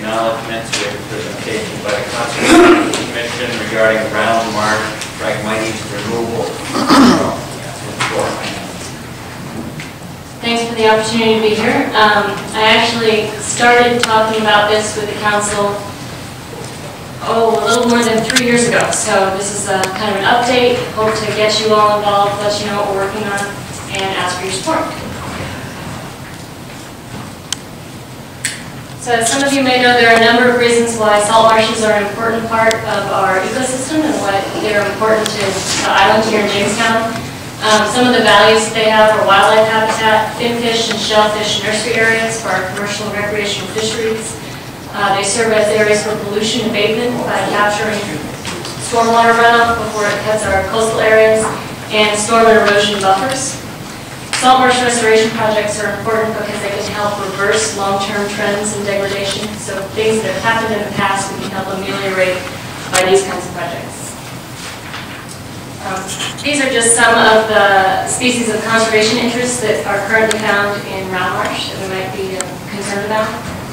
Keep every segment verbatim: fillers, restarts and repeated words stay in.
acknowledgements. We have a presentation by the Conservation Commission regarding Round Marsh Phragmites removal. Thanks for the opportunity to be here. Um, I actually started talking about this with the council oh, a little more than three years ago. So this is a kind of an update. Hope to get you all involved, let you know what we're working on, and ask for your support. So as some of you may know, there are a number of reasons why salt marshes are an important part of our ecosystem and why they're important to the island here in Jamestown. Um, some of the values that they have are wildlife habitat, finfish and shellfish nursery areas for our commercial and recreational fisheries. Uh, they serve as areas for pollution abatement by capturing stormwater runoff before it cuts our coastal areas, and storm and erosion buffers. Salt marsh restoration projects are important because they can help reverse long-term trends in degradation. So things that have happened in the past we can help ameliorate by these kinds of projects. Um, these are just some of the species of conservation interests that are currently found in Round Marsh that we might be uh, concerned about.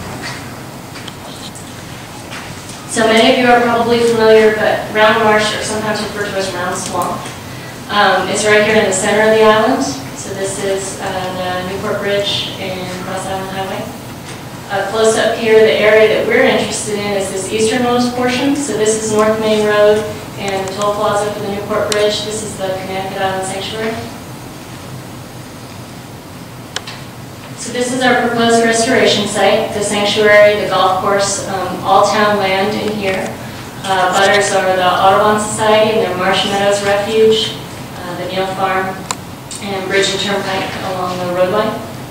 So many of you are probably familiar, but Round Marsh, or sometimes referred to as Round Swamp, um, is right here in the center of the island. So this is uh, the Newport Bridge and Cross Island Highway. Uh, close up here, the area that we're interested in is this easternmost portion. So this is North Main Road and the toll plaza for the Newport Bridge. This is the Connecticut Island Sanctuary. So this is our proposed restoration site, the sanctuary, the golf course, um, all town land in here. Uh, butters are the Audubon Society and their Marsh Meadows Refuge, uh, the Neal Farm, and Bridge and Turnpike along the roadway.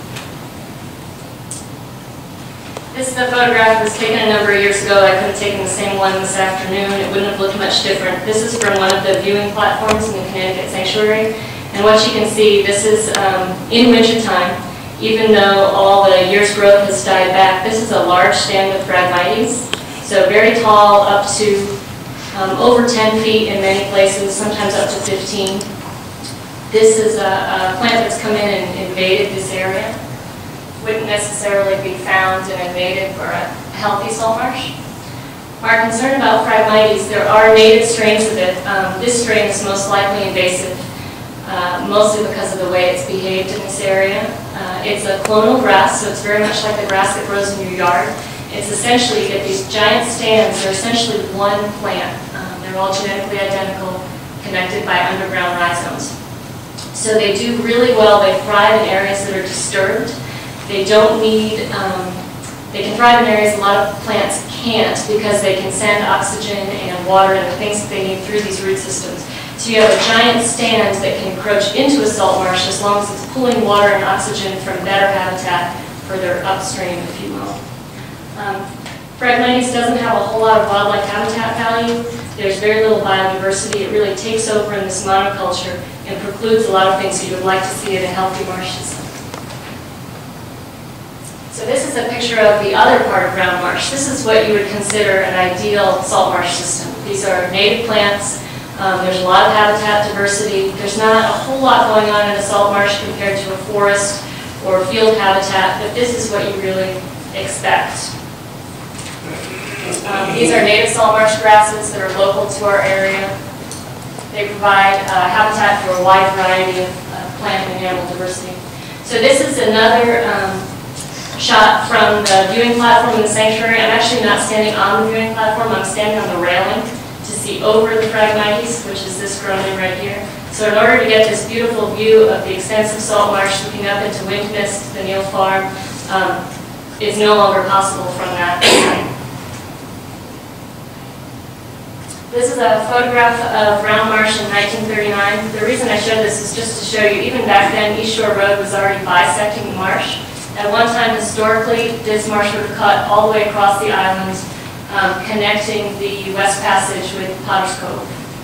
This is a photograph that was taken a number of years ago. I could have taken the same one this afternoon. It wouldn't have looked much different. This is from one of the viewing platforms in the Connecticut Sanctuary. And what you can see, this is um, in wintertime. Even though all the year's growth has died back, this is a large stand of Phragmites. So very tall, up to um, over ten feet in many places, sometimes up to fifteen. This is a, a plant that's come in and invaded this area. Wouldn't necessarily be found and invaded for a healthy salt marsh. Our concern about Phragmites, there are native strains of it. Um, this strain is most likely invasive, uh, mostly because of the way it's behaved in this area. Uh, it's a clonal grass, so it's very much like the grass that grows in your yard. It's essentially, you get these giant stands, they're essentially one plant. Um, they're all genetically identical, connected by underground rhizomes. So they do really well. They thrive in areas that are disturbed. They don't need, um, they can thrive in areas a lot of plants can't because they can send oxygen and water and the things that they need through these root systems. So you have a giant stand that can encroach into a salt marsh as long as it's pulling water and oxygen from better habitat further upstream, if you will. Um, Phragmites doesn't have a whole lot of wildlife habitat value. There's very little biodiversity. It really takes over in this monoculture and precludes a lot of things that you would like to see in a healthy marsh system. So this is a picture of the other part of Round Marsh. This is what you would consider an ideal salt marsh system. These are native plants. Um, there's a lot of habitat diversity. There's not a whole lot going on in a salt marsh compared to a forest or field habitat, but this is what you really expect. Um, these are native salt marsh grasses that are local to our area. They provide uh, habitat for a wide variety of uh, plant and animal diversity. So this is another um, shot from the viewing platform in the sanctuary. I'm actually not standing on the viewing platform. I'm standing on the railing to see over the Phragmites, which is this growing right here. So in order to get this beautiful view of the extensive salt marsh looking up into Wind Mist, the Neal Farm, um, is no longer possible from that point. This is a photograph of Round Marsh in nineteen thirty-nine. The reason I show this is just to show you, even back then, East Shore Road was already bisecting the marsh. At one time, historically, this marsh would have cut all the way across the island, um, connecting the West Passage with Potter's Cove.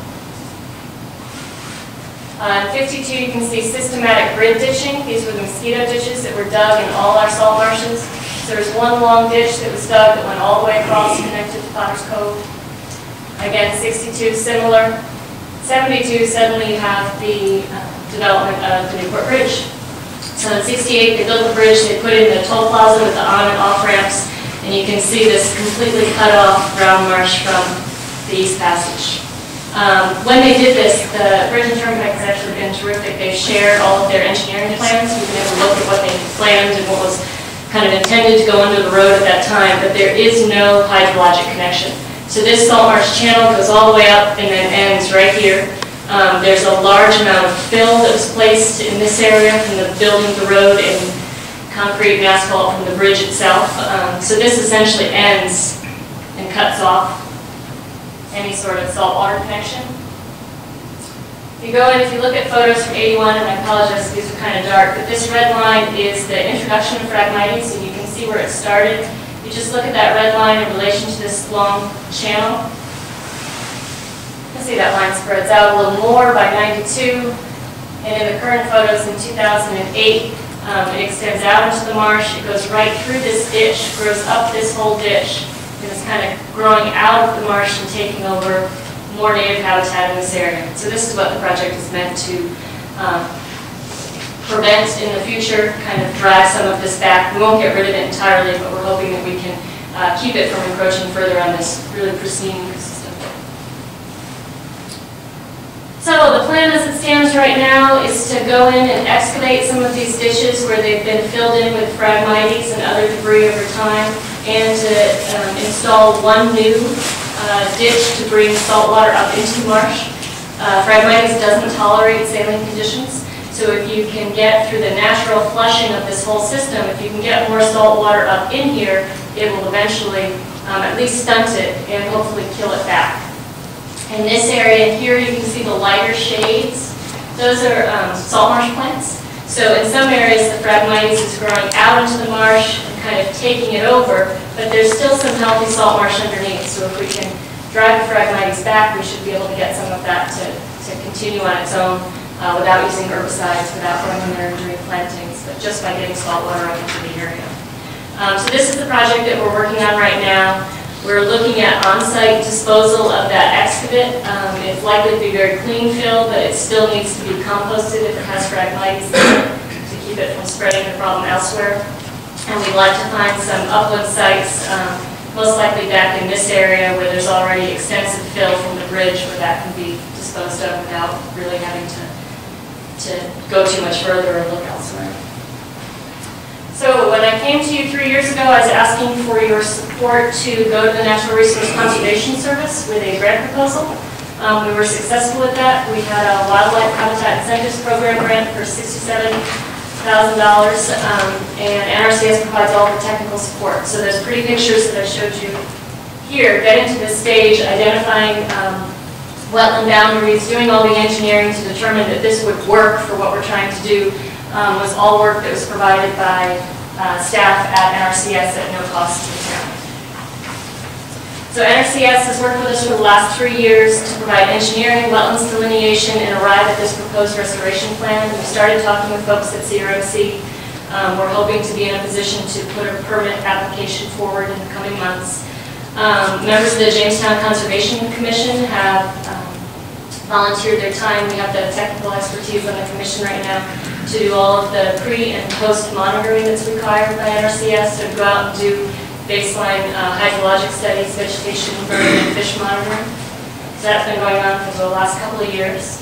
On fifty-two, you can see systematic grid ditching. These were the mosquito ditches that were dug in all our salt marshes. So there was one long ditch that was dug that went all the way across, connected to Potter's Cove. Again, sixty-two, similar. seventy-two, suddenly you have the uh, development of the Newport Bridge. So in sixty-eight, they built the bridge, they put in the toll plaza with the on and off ramps, And you can see this completely cut off round marsh from the East Passage. Um, when they did this, the Bridge and Turnpike has actually been terrific. They've shared all of their engineering plans. We've been able to look at what they planned and what was kind of intended to go under the road at that time, but there is no hydrologic connection. So this salt marsh channel goes all the way up and then ends right here. Um, there's a large amount of fill that was placed in this area from the building of the road and concrete and asphalt from the bridge itself. Um, so this essentially ends and cuts off any sort of saltwater connection. If you go in, if you look at photos from eighty-one, and I apologize, these are kind of dark, but this red line is the introduction of Phragmites, and you can see where it started. You just look at that red line in relation to this long channel. You can see that line spreads out a little more by ninety-two, and in the current photos in two thousand eight, um, it extends out into the marsh. It goes right through this ditch, grows up this whole ditch, and it's kind of growing out of the marsh and taking over more native habitat in this area. So this is what the project is meant to um, prevent in the future, kind of drive some of this back. We won't get rid of it entirely, but we're hoping that we can uh, keep it from encroaching further on this really pristine ecosystem. So the plan as it stands right now is to go in and excavate some of these ditches where they've been filled in with Phragmites and other debris over time, and to um, install one new uh, ditch to bring salt water up into the marsh. Uh, Phragmites doesn't tolerate saline conditions, so if you can get through the natural flushing of this whole system, if you can get more salt water up in here, it will eventually um, at least stunt it and hopefully kill it back. In this area here, you can see the lighter shades. Those are um, salt marsh plants. So in some areas, the Phragmites is growing out into the marsh and kind of taking it over, but there's still some healthy salt marsh underneath. So if we can drive the Phragmites back, we should be able to get some of that to, to continue on its own uh, without using herbicides, without going in there and doing plantings, but just by getting salt water up into the area. Um, so this is the project that we're working on right now. We're looking at on-site disposal of that excavate. Um, it's likely to be very clean fill, but it still needs to be composted if it has Phragmites to keep it from spreading the problem elsewhere. And we'd like to find some upland sites, um, most likely back in this area where there's already extensive fill from the bridge where that can be disposed of without really having to, to go too much further or look elsewhere. So when I came to you three years ago, I was asking for your support to go to the Natural Resource Conservation Service with a grant proposal. Um, we were successful with that. We had a Wildlife Habitat Incentives Program grant for sixty-seven thousand dollars, um, and N R C S provides all the technical support. So those pretty pictures that I showed you here, getting to this stage, identifying um, wetland boundaries, doing all the engineering to determine that this would work for what we're trying to do, Um, was all work that was provided by uh, staff at N R C S at no cost to the town. So N R C S has worked with us for the last three years to provide engineering, wetlands delineation, and arrive at this proposed restoration plan. We started talking with folks at C R M C. Um, we're hoping to be in a position to put a permit application forward in the coming months. Um, members of the Jamestown Conservation Commission have um, volunteered their time. We have the technical expertise on the commission right now to do all of the pre and post monitoring that's required by N R C S, to go out and do baseline uh, hydrologic studies, vegetation, bird, and fish monitoring. So that's been going on for the last couple of years.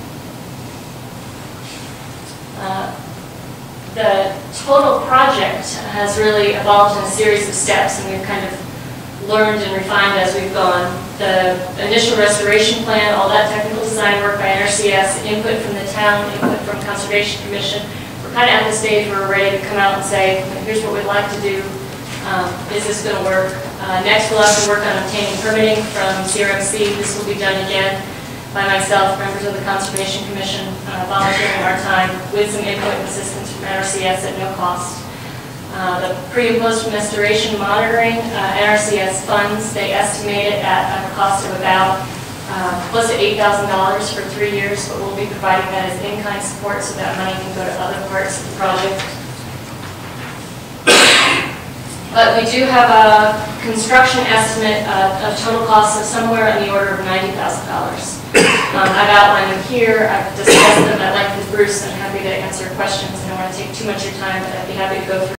Uh, the total project has really evolved in a series of steps, and we've kind of learned and refined as we've gone. The initial restoration plan, all that technical design work by N R C S, input from the town, input from Conservation Commission. We're kind of at the stage where we're ready to come out and say, here's what we'd like to do. Um, is this going to work? Uh, next, we'll have to work on obtaining permitting from C R M C. This will be done again by myself, members of the Conservation Commission, uh, volunteering our time with some input and assistance from N R C S at no cost. Uh, the pre and post restoration monitoring, uh, N R C S funds, they estimate it at a cost of about uh, close to eight thousand dollars for three years, but we'll be providing that as in-kind support so that money can go to other parts of the project. But we do have a construction estimate uh, of total costs of somewhere in the order of ninety thousand dollars. Um, I've outlined them here, I've discussed them at length with Bruce, and I'm happy to answer questions. I don't want to take too much of your time, but I'd be happy to go through